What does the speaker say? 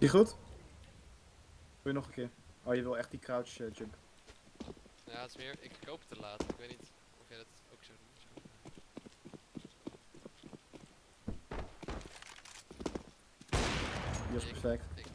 Die goed? Wil je nog een keer? Oh, je wil echt die crouch jump. Ja, het is meer, ik koop het te laat. Ik weet niet of jij dat ook zo doet. Die was Ik- perfect. Ik